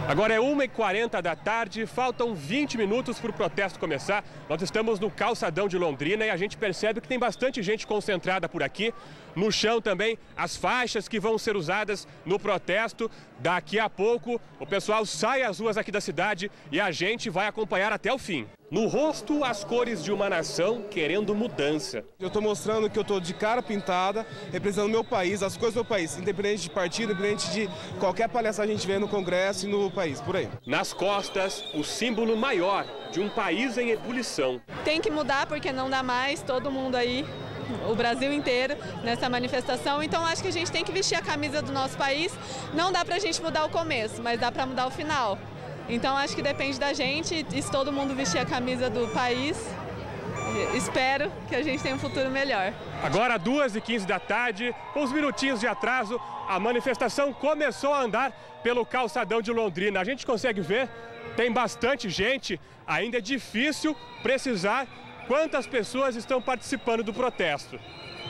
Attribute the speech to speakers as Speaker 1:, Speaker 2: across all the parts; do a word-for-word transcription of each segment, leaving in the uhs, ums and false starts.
Speaker 1: Agora é uma e quarenta da tarde, faltam vinte minutos para o protesto começar. Nós estamos no calçadão de Londrina e a gente percebe que tem bastante gente concentrada por aqui. No chão também as faixas que vão ser usadas no protesto. Daqui a pouco o pessoal sai às ruas aqui da cidade e a gente vai acompanhar até o fim. No rosto, as cores de uma nação querendo mudança.
Speaker 2: Eu estou mostrando que eu estou de cara pintada, representando o meu país, as coisas do meu país, independente de partido, independente de qualquer palhaçada que a gente vê no Congresso e no país, por aí.
Speaker 1: Nas costas, o símbolo maior de um país em ebulição.
Speaker 3: Tem que mudar porque não dá mais, todo mundo aí, o Brasil inteiro, nessa manifestação. Então acho que a gente tem que vestir a camisa do nosso país. Não dá pra gente mudar o começo, mas dá pra mudar o final. Então acho que depende da gente, e se todo mundo vestir a camisa do país, espero que a gente tenha um futuro melhor.
Speaker 1: Agora, duas e quinze da tarde, com uns minutinhos de atraso, a manifestação começou a andar pelo calçadão de Londrina. A gente consegue ver, tem bastante gente, ainda é difícil precisar quantas pessoas estão participando do protesto.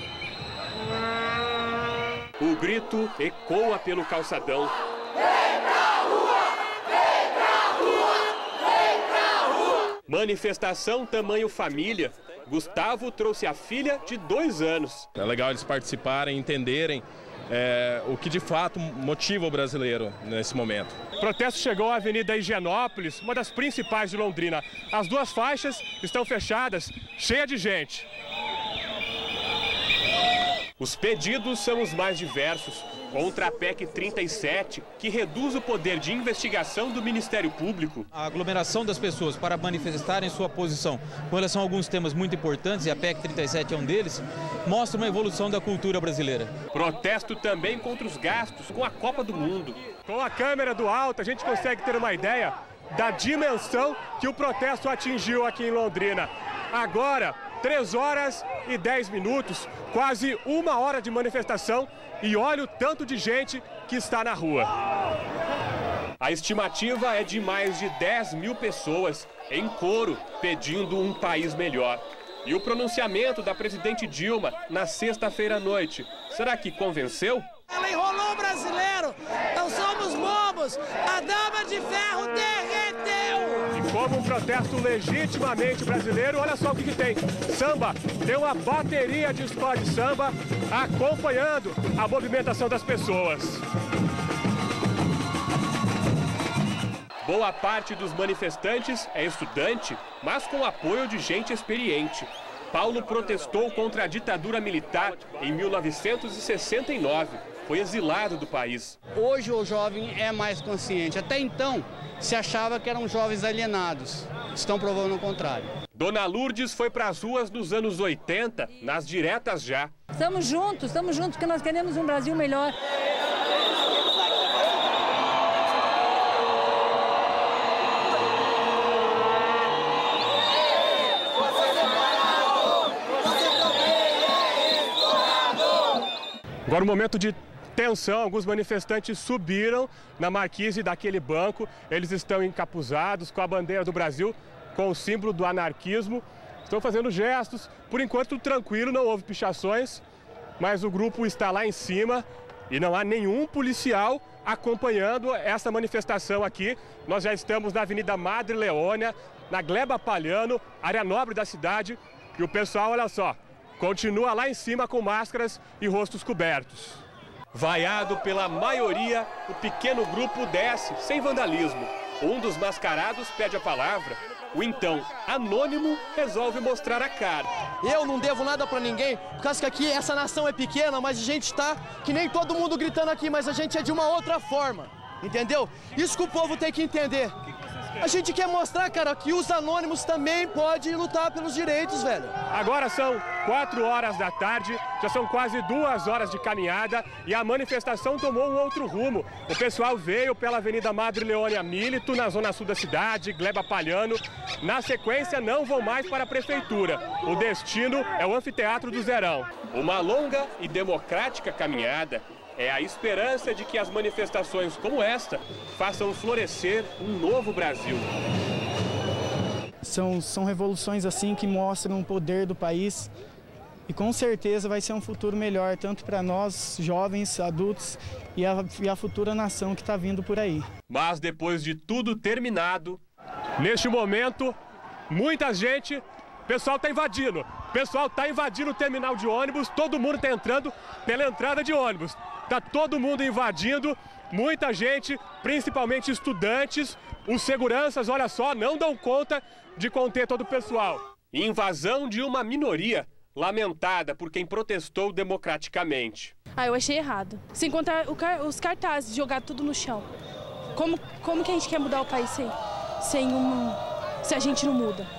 Speaker 1: O grito ecoa pelo calçadão. Manifestação tamanho família. Gustavo trouxe a filha de dois anos.
Speaker 4: É legal eles participarem, entenderem é, o que de fato motiva o brasileiro nesse momento.
Speaker 1: O protesto chegou à Avenida Higienópolis, uma das principais de Londrina. As duas faixas estão fechadas, cheia de gente. Os pedidos são os mais diversos. Contra a P E C trinta e sete, que reduz o poder de investigação do Ministério Público.
Speaker 5: A aglomeração das pessoas para manifestarem sua posição com relação a alguns temas muito importantes, e a P E C trinta e sete é um deles, mostra uma evolução da cultura brasileira.
Speaker 1: Protesto também contra os gastos com a Copa do Mundo. Com a câmera do alto, a gente consegue ter uma ideia da dimensão que o protesto atingiu aqui em Londrina. Agora, três horas e dez minutos, quase uma hora de manifestação, e olha o tanto de gente que está na rua. A estimativa é de mais de dez mil pessoas em coro pedindo um país melhor. E o pronunciamento da presidente Dilma na sexta-feira à noite, será que convenceu?
Speaker 6: Ela enrolou o brasileiro, não somos bobos, a dama de ferro derreteu!
Speaker 1: E como um protesto legitimamente brasileiro, olha só o que, que tem. Samba, tem uma bateria de escola de samba acompanhando a movimentação das pessoas. Boa parte dos manifestantes é estudante, mas com apoio de gente experiente. Paulo protestou contra a ditadura militar em mil novecentos e sessenta e nove. Foi exilado do país.
Speaker 7: Hoje o jovem é mais consciente. Até então, se achava que eram jovens alienados. Estão provando o contrário.
Speaker 1: Dona Lourdes foi para as ruas nos anos oitenta, nas diretas já.
Speaker 8: Estamos juntos, estamos juntos, porque nós queremos um Brasil melhor.
Speaker 1: Agora o momento de tensão, alguns manifestantes subiram na marquise daquele banco, eles estão encapuzados com a bandeira do Brasil, com o símbolo do anarquismo, estão fazendo gestos, por enquanto tudo tranquilo, não houve pichações, mas o grupo está lá em cima e não há nenhum policial acompanhando essa manifestação aqui. Nós já estamos na Avenida Madre Leônia, na Gleba Palhano, área nobre da cidade, e o pessoal, olha só, continua lá em cima com máscaras e rostos cobertos. Vaiado pela maioria, o pequeno grupo desce sem vandalismo. Um dos mascarados pede a palavra. O então anônimo resolve mostrar a cara.
Speaker 9: Eu não devo nada pra ninguém, por causa que aqui essa nação é pequena, mas a gente tá que nem todo mundo gritando aqui, mas a gente é de uma outra forma, entendeu? Isso que o povo tem que entender. A gente quer mostrar, cara, que os anônimos também podem lutar pelos direitos, velho.
Speaker 1: Agora são quatro horas da tarde, já são quase duas horas de caminhada e a manifestação tomou um outro rumo. O pessoal veio pela Avenida Madre Leônia Milito, na zona sul da cidade, Gleba Palhano. Na sequência, não vão mais para a prefeitura. O destino é o Anfiteatro do Zerão. Uma longa e democrática caminhada. É a esperança de que as manifestações como esta façam florescer um novo Brasil.
Speaker 10: São, são revoluções assim que mostram o poder do país E com certeza vai ser um futuro melhor, tanto para nós, jovens, adultos e a, e a futura nação que está vindo por aí.
Speaker 1: Mas depois de tudo terminado, neste momento, muita gente, o pessoal está invadindo. O pessoal está invadindo o terminal de ônibus, todo mundo está entrando pela entrada de ônibus. Está todo mundo invadindo, muita gente, principalmente estudantes. Os seguranças, olha só, não dão conta de conter todo o pessoal. Invasão de uma minoria lamentada por quem protestou democraticamente.
Speaker 11: Ah, eu achei errado. Sem contar o car os cartazes jogados tudo no chão. Como, como que a gente quer mudar o país sem, sem, um, se a gente não muda?